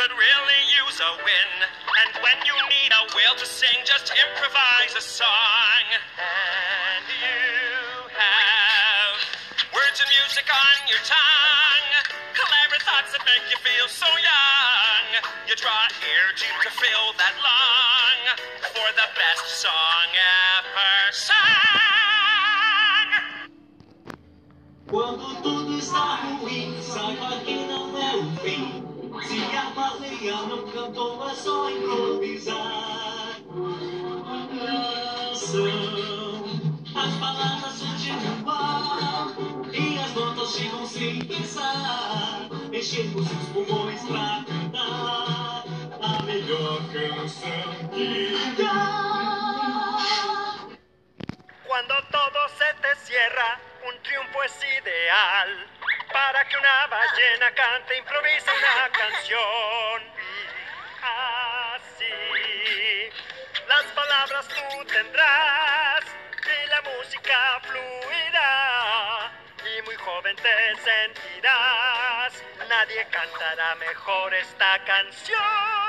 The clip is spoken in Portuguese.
could really use a win. And when you need a will to sing, just improvise a song. And you have words and music on your tongue, clever thoughts that make you feel so young. You draw air to fill that lung for the best song ever sung. Quando tudo está ruim, saiba que não é o fim. Se a baleia não cantou, é só improvisar. Canção, as palavras surgem no ar e as notas chegam sem pensar. Enchemos os pulmões pra cantar a melhor canção que dá. Cuando todo se te cierra, un triunfo es ideal. Para que una ballena cante, improvisa una canción. Y así, las palabras tú tendrás y la música fluirá. Y muy joven te sentirás, nadie cantará mejor esta canción.